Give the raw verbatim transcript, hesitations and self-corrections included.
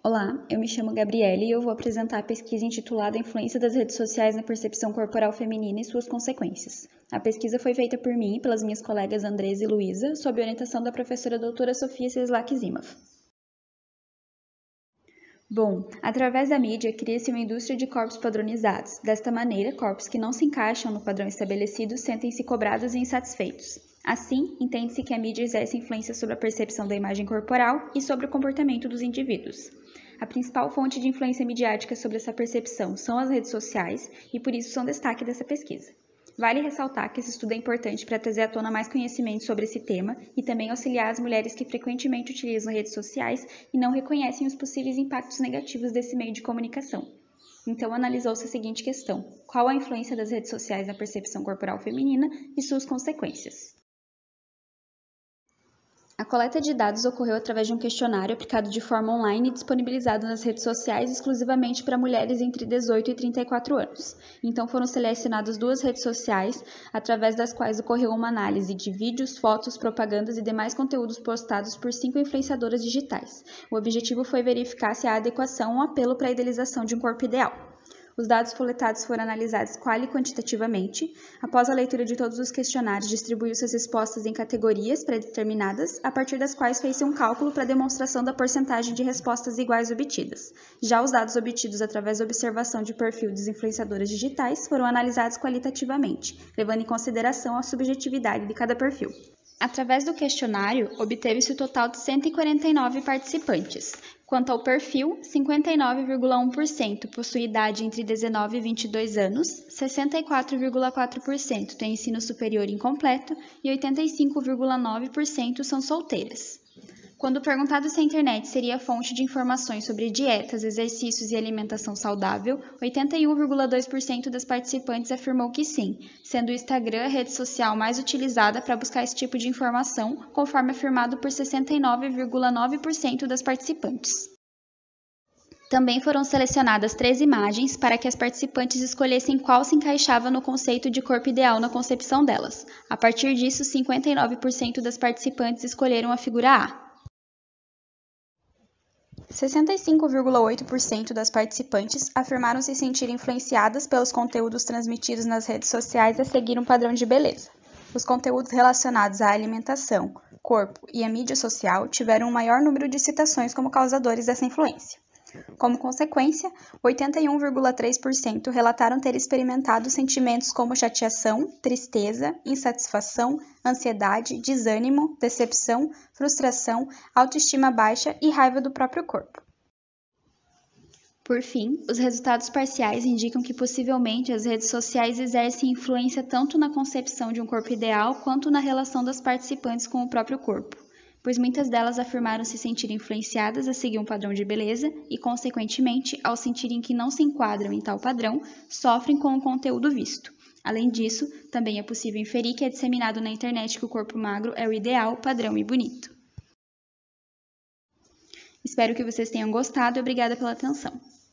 Olá, eu me chamo Gabriele e eu vou apresentar a pesquisa intitulada Influência das redes sociais na percepção corporal feminina e suas consequências. A pesquisa foi feita por mim e pelas minhas colegas Andresa e Luísa, sob orientação da professora doutora Sofia Cislak-Zimov. Bom, através da mídia cria-se uma indústria de corpos padronizados. Desta maneira, corpos que não se encaixam no padrão estabelecido sentem-se cobrados e insatisfeitos. Assim, entende-se que a mídia exerce influência sobre a percepção da imagem corporal e sobre o comportamento dos indivíduos. A principal fonte de influência midiática sobre essa percepção são as redes sociais e por isso são destaque dessa pesquisa. Vale ressaltar que esse estudo é importante para trazer à tona mais conhecimento sobre esse tema e também auxiliar as mulheres que frequentemente utilizam redes sociais e não reconhecem os possíveis impactos negativos desse meio de comunicação. Então, analisou-se a seguinte questão: qual a influência das redes sociais na percepção corporal feminina e suas consequências? A coleta de dados ocorreu através de um questionário aplicado de forma online e disponibilizado nas redes sociais exclusivamente para mulheres entre dezoito e trinta e quatro anos. Então foram selecionadas duas redes sociais, através das quais ocorreu uma análise de vídeos, fotos, propagandas e demais conteúdos postados por cinco influenciadoras digitais. O objetivo foi verificar se há adequação ou apelo para a idealização de um corpo ideal. Os dados coletados foram analisados quali e quantitativamente. Após a leitura de todos os questionários, distribuiu-se as respostas em categorias pré-determinadas, a partir das quais fez-se um cálculo para a demonstração da porcentagem de respostas iguais obtidas. Já os dados obtidos através da observação de perfil dos influenciadoras digitais foram analisados qualitativamente, levando em consideração a subjetividade de cada perfil. Através do questionário, obteve-se o total de cento e quarenta e nove participantes. Quanto ao perfil, cinquenta e nove vírgula um por cento possui idade entre dezenove e vinte e dois anos, sessenta e quatro vírgula quatro por cento tem ensino superior incompleto e oitenta e cinco vírgula nove por cento são solteiras. Quando perguntado se a internet seria fonte de informações sobre dietas, exercícios e alimentação saudável, oitenta e um vírgula dois por cento das participantes afirmou que sim, sendo o Instagram a rede social mais utilizada para buscar esse tipo de informação, conforme afirmado por sessenta e nove vírgula nove por cento das participantes. Também foram selecionadas três imagens para que as participantes escolhessem qual se encaixava no conceito de corpo ideal na concepção delas. A partir disso, cinquenta e nove por cento das participantes escolheram a figura A. sessenta e cinco vírgula oito por cento das participantes afirmaram se sentir influenciadas pelos conteúdos transmitidos nas redes sociais a seguir um padrão de beleza. Os conteúdos relacionados à alimentação, corpo e à mídia social tiveram um maior número de citações como causadores dessa influência. Como consequência, oitenta e um vírgula três por cento relataram ter experimentado sentimentos como chateação, tristeza, insatisfação, ansiedade, desânimo, decepção, frustração, autoestima baixa e raiva do próprio corpo. Por fim, os resultados parciais indicam que possivelmente as redes sociais exercem influência tanto na concepção de um corpo ideal quanto na relação das participantes com o próprio corpo, pois muitas delas afirmaram se sentir influenciadas a seguir um padrão de beleza e, consequentemente, ao sentirem que não se enquadram em tal padrão, sofrem com o conteúdo visto. Além disso, também é possível inferir que é disseminado na internet que o corpo magro é o ideal, padrão e bonito. Espero que vocês tenham gostado e obrigada pela atenção.